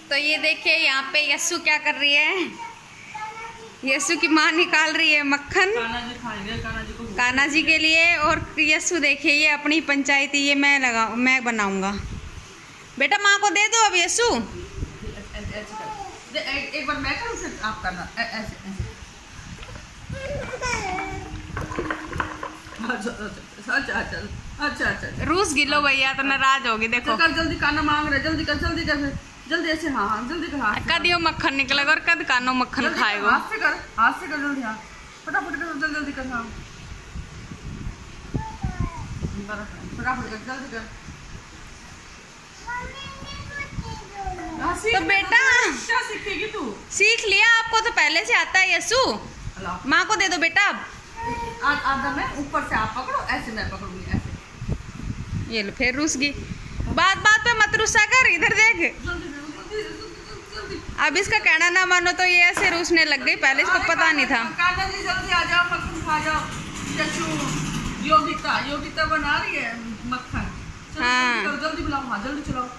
तो ये देखिए यहाँ पे यस्सु क्या कर रही है। यस्सु की माँ निकाल रही है मक्खन कान्हा जी के लिए। और यस्सु देखिए ये अपनी पंचायती ये मैं बनाऊंगा। बेटा माँ को दे दो अब यस्सु। एक बार मैं करूँ फिर आप करना ऐसे अच्छा रूस गिलो भैया तो नाराज होगी। देखो कर जल्दी कान्हा मांग रहे, जल्दी कर जल्दी ऐसे। हाँ जल्दी कर। कद यो मक्खन निकलेगा और कद कानो मक्खन खाएगा। हाथ से कर जल्दी। हाँ फटाफट कर जल्दी कर। हाँ फटाफट कर जल्दी कर। तो बेटा क्या सीखेगी तू? सीख लिया, आपको तो पहले से आता है यस्सु। माँ को दे दो बेटा अब। आधा मैं ऊपर से आप पकड़ो, ऐसे मैं पकड़ूंगी ऐसे। ये लो फिर रूस गई। बात पे मत रुस्सा कर, इधर देख। अब इसका कहना ना मानो तो ये ऐसे रूसने लग गई, पहले इसको पता नहीं था। कान्हा जी जल्दी आ जाओ, मक्खन खा जाओ। योगिता बना रही है मक्खन। हाँ जल्दी बुलाओ। हाँ जल्दी चलाओ।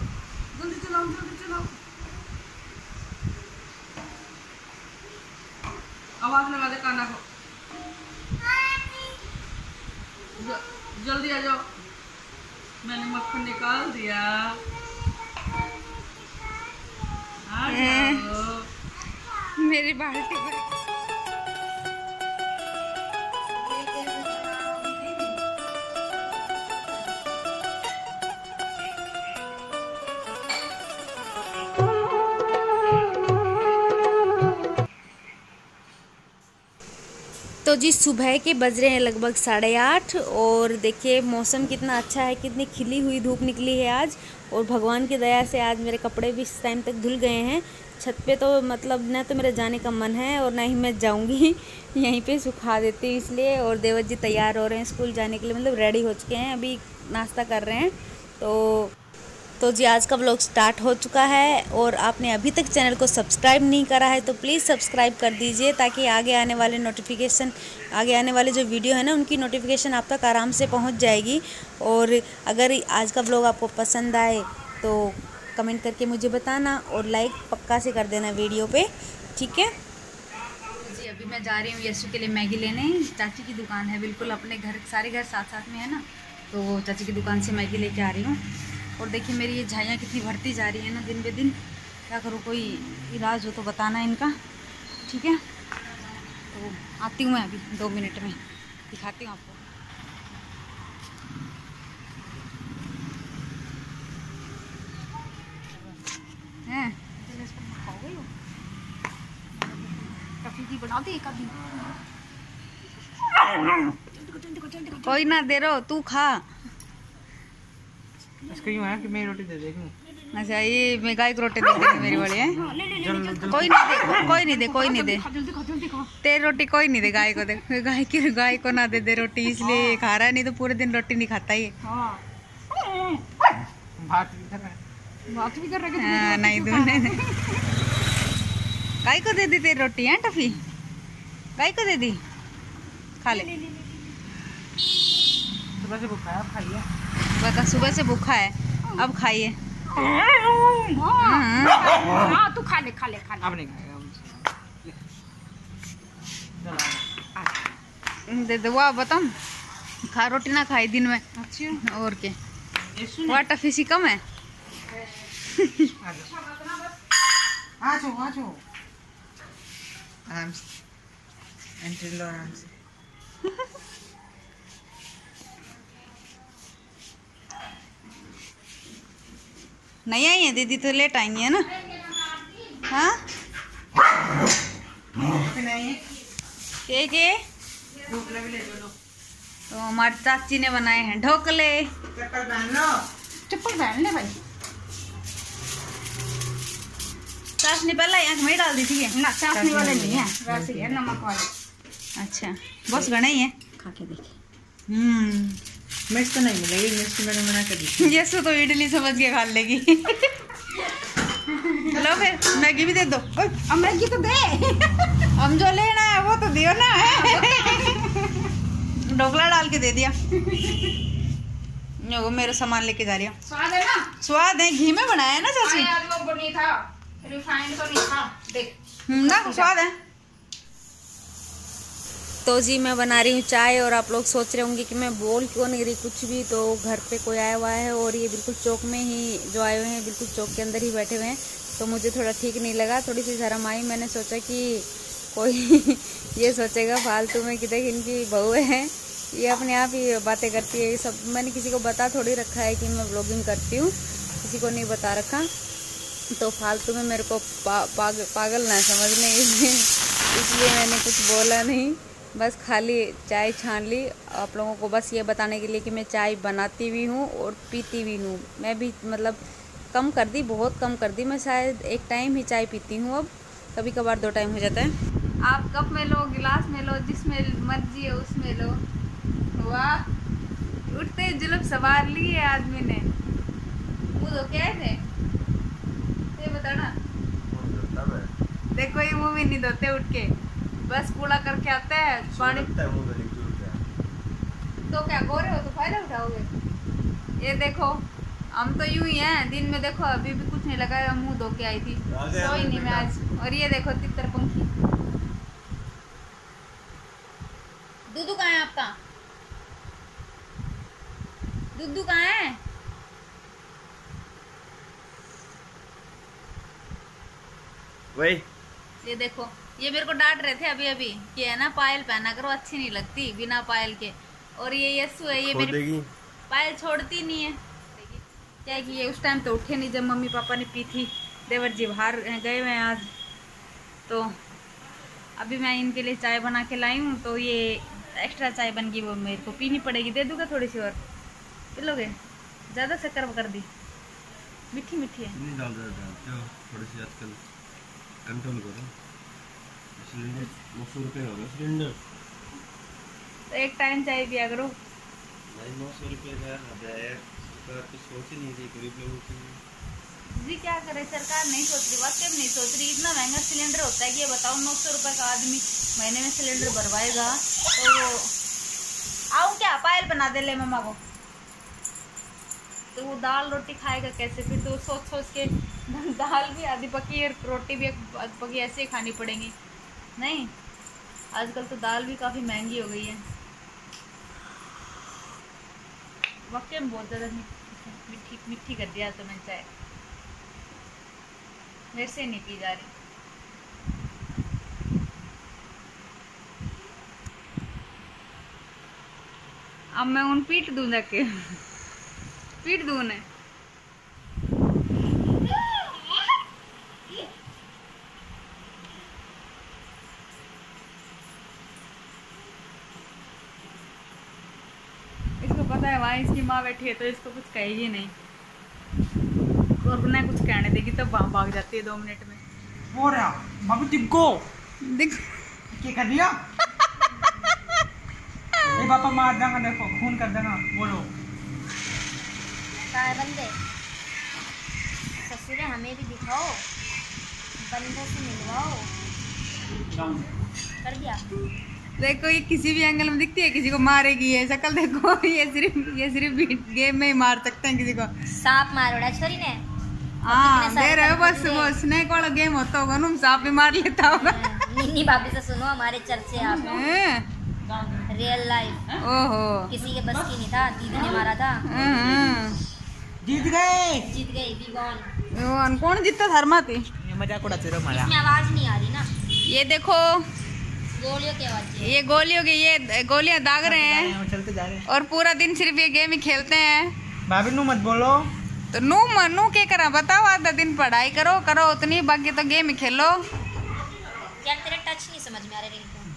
आवाज लगा दे कान्हा को। जल्दी आ जाओ, मैंने मक्खन निकाल दिया। आ जाओ। मेरी बाल्टी भर। तो जी सुबह के बज रहे हैं लगभग 8:30 और देखिए मौसम कितना अच्छा है, कितनी खिली हुई धूप निकली है आज। और भगवान की दया से आज मेरे कपड़े भी इस टाइम तक धुल गए हैं। छत पे तो मतलब ना तो मेरा जाने का मन है और ना ही मैं जाऊंगी, यहीं पे सुखा देती हूँ इसलिए। और देवर जी तैयार हो रहे हैं स्कूल जाने के लिए, मतलब रेडी हो चुके हैं, अभी नाश्ता कर रहे हैं। तो जी आज का व्लॉग स्टार्ट हो चुका है। और आपने अभी तक चैनल को सब्सक्राइब नहीं करा है तो प्लीज़ सब्सक्राइब कर दीजिए, ताकि आगे आने वाले जो वीडियो है ना उनकी नोटिफिकेशन आप तक आराम से पहुंच जाएगी। और अगर आज का व्लॉग आपको पसंद आए तो कमेंट करके मुझे बताना और लाइक पक्का से कर देना वीडियो पे, ठीक है जी। अभी मैं जा रही हूँ यस्सु के लिए मैगी लेने। चाची की दुकान है बिल्कुल अपने घर, सारे घर साथ साथ में है ना, तो चाची की दुकान से मैगी लेके आ रही हूँ। और देखिए मेरी ये झाइयाँ कितनी बढ़ती जा रही है ना दिन बे दिन। क्या करूँ, कोई इलाज हो तो बताना इनका, ठीक है। तो आती हूँ मैं अभी 2 मिनट में, दिखाती हूँ आपको। हैं खाओगे हो टफी की बना दी कभी। कोई ना दे रहो, तू खा। इसको यूं है कि मेरी रोटी दे दे। अच्छा ये मैं गाय को रोटी दे देंगे मेरी वाली है। कोई नहीं दे तेरी रोटी कोई नहीं दे गाय को। दे गाय को ना दे रोटी, इसलिए खा रहा है, नहीं तो पूरे दिन रोटी नहीं खाता ये। बात भी कर रहे नहीं दूने गाय को दे दी तेरी रोटी है टफी, गाय को दे दी, खा ले। सुबह से भूखा है, खाइए। सुबह से भूखा है, अब खाइए। हाँ तू खा ले। अब नहीं खाएगा। दे दे वो बताओ, खा रोटी ना खाई दिन में। अच्छा और क्या वहाँ टफी सी कम है। आराम से एंट्री लो, आराम से। नहीं आई है दीदी, तो लेट आएंगी है ना। हाँ के तो हमारी चाची ने बनाए हैं ढोकले। चप्पल पहन ले भाई। चाशनी पहले आँख में डाल दी थी ना, चाशनी वाले नहीं है, वैसे ही है नमक वाले। अच्छा बस घना ही है, खा के देखिए। मिर्च तो नहीं मिलेगी, मिर्च तो मैंने मना कर दी। यस्सु तो इडली समझ के खा लेगी। लो फिर मैगी भी दे दो। अब मैगी तो दे। हम जो लेना है वो तो दियो ना। ढोकला डाल के दे दिया। वो मेरा सामान लेके जा रही हूँ। स्वाद है ना? स्वाद है, घी में बनाया है ना चाची। वो बनी था रिफाइंड तो नहीं था, देख ना स्वाद है। तो जी मैं बना रही हूँ चाय और आप लोग सोच रहे होंगे कि मैं बोल क्यों नहीं रही कुछ भी। तो घर पे कोई आया हुआ है और ये बिल्कुल चौक में ही जो आए हुए हैं बिल्कुल चौक के अंदर ही बैठे हुए हैं। तो मुझे थोड़ा ठीक नहीं लगा, थोड़ी सी शर्म आई। मैंने सोचा कि कोई ये सोचेगा फालतू में कि देख इनकी बहू है, ये अपने आप ही बातें करती है। सब मैंने किसी को बता थोड़ी रखा है कि मैं ब्लॉगिंग करती हूँ, किसी को नहीं बता रखा। तो फालतू में मेरे को पागल ना समझने, इसलिए मैंने कुछ बोला नहीं, बस खाली चाय छान ली। आप लोगों को बस ये बताने के लिए कि मैं चाय बनाती भी हूँ और पीती भी हूँ। मैं भी मतलब कम कर दी, बहुत कम कर दी। मैं शायद एक टाइम ही चाय पीती हूँ, अब कभी कभार 2 टाइम हो जाता है। आप कप में लो, गिलास में लो, जिसमें मर्जी है उसमें लो। वाह, उठते जुलूप सवार ली है आदमी ने। वो तो क्या थे ये बता ना। देखो ये मुँह भी नहीं धोते उठ के, बस कूड़ा करके आता है पानी। तो क्या गोरे हो तो फायदा उठाओगे। ये देखो हम तो यूं ही हैं, दिन में देखो अभी भी कुछ नहीं लगाया, मुंह धो के आई थी, सोई नहीं मैं आज। और ये देखो तितर पंखी। दूधू कहाँ है आपका? दूधू कहाँ है? वही ये देखो, ये मेरे को डांट रहे थे अभी अभी कि है ना पायल पहना करो, अच्छी नहीं लगती बिना पायल के। और ये यस्सु है, ये मेरी पायल छोड़ती नहीं है। क्या है कि ये उस टाइम तो उठे नहीं जब मम्मी पापा ने पी थी। देवर जी बाहर गए हुए हैं आज, तो अभी मैं इनके लिए चाय बना के लाई हूँ। तो ये एक्स्ट्रा चाय बन गई, वो मेरे को पीनी पड़ेगी। दे दूँगा थोड़ी सी और, पी लोगे? ज़्यादा शक्कर कर दी, मीठी मीठी है। नहीं डाल थोड़ी सी आजकल कंट्रोल करो। सिलेंडर 900 रुपये होगा सिलेंडर, तो एक टाइम चाय पिया करो। भाई 900 रुपये का है, तो सोच ही नहीं थी गरीब लोगों के लिए। जी क्या करे, सरकार नहीं सोच रही, वाकई नहीं सोच रही। इतना महंगा सिलेंडर होता है कि ये बताओ 900 रुपये का आदमी महीने में सिलेंडर भरवाएगा तो वो आऊँ क्या पायल बना दे ले मम्मा को, तो वो दाल रोटी खाएगा कैसे? फिर तो सोच सोच के दाल भी आधी पकी है, रोटी भी आधी पकी, ऐसे ही खानी पड़ेंगी। नहीं, आजकल तो दाल भी काफ़ी महंगी हो गई है। वाकई में बहुत ज़्यादा मीठी मीठी कर दिया तो मैंने चाय, मेरे से नहीं पी जा रही। अब मैं उन पीट दूँ जाके, पीट दूँ उन्हें। इसको पता है वहाँ इसकी माँ बैठी है तो इसको कुछ कहेगी नहीं, और ना कुछ कहने देगी तो वहाँ भाग जाती है 2 मिनट में। हो रहा बाबू दिखो देख क्या कर दिया। ये पापा मार देगा, देखो खून कर देगा। बोलो काय बंदे ससुरे हमें भी दिखाओ, बंदे से मिलवाओ। कर दिया। देखो ये किसी भी एंगल में दिखती है, किसी को मारेगी ये शक्ल देखो। ये सिर्फ गेम में ही मार सकते हैं किसी को। सांप मारोड़ा छोरी ने। हाँ दे रहे हो, बस वो स्नेक वाला गेम होता होगा ना, सांप भी मार लेता होगा। निन्नी भाभी से सुनो हमारे चर्चे आप। Real life. ओहो, किसी के बस की नहीं था, दीदी ने मारा था। जीत गए। जीत गई, वी वॉन। कौन जीतता धर्मा थी? ये मजाक उड़ाते रहो हमारा। इसमें आवाज नहीं आ रही ना, ये देखो गोलियों की आवाज। ये गोलियों की, ये गोलियां दाग रहे हैं चलते जा रहे हैं और पूरा दिन सिर्फ ये गेम ही खेलते हैं। भाभी नू मत बोलो। तो नू क्या करा बताओ? आधा दिन पढ़ाई करो उतनी, बाकी तो गेम ही खेलो। यार तेरा टच नहीं समझ में आ रहा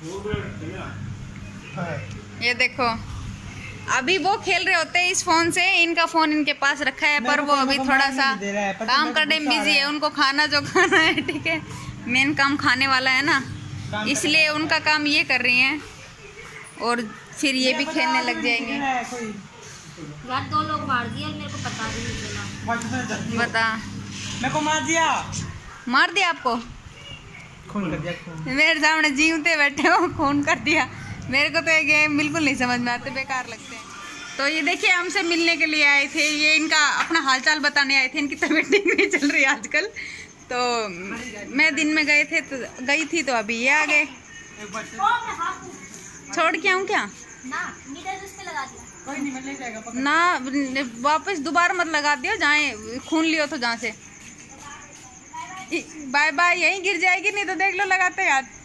रिंकू। ये देखो अभी वो खेल रहे होते हैं इस फोन से, इनका फोन इनके पास रखा है, पर वो अभी थोड़ा सा काम करने में बिजी है। उनको खाना जो खाना है, ठीक है, मेन काम खाने वाला है ना, इसलिए उनका काम ये कर रही हैं और फिर ये भी खेलने लग जाएंगे। यार 2 लोग मार दिया, मेरे को पता भी नहीं चला। बता, मेरे को मार दिया। मार दिया आपको? खून कर दिया, खून। मेरे सामने जीवते बैठे हो, खून कर दिया। मेरे को तो ये गेम बिल्कुल नहीं समझ में आते, बेकार लगते हैं। तो ये देखिए हमसे मिलने के लिए आए थे, ये इनका अपना हालचाल बताने आए थे। इनकी तबीयत ठीक नहीं चल रही आजकल, तो मैं दिन में गई थी तो अभी ये आ गए। छोड़ के आऊँ क्या? ना मीटर उस पे लगा दिया। कोई नहीं, मैं ले जाएगा। ना वापस दोबारा मत लगा दियो, जहाँ खून लियो तो जहाँ से। बाय बाय, यहीं गिर जाएगी, नहीं तो देख लो लगाते यार।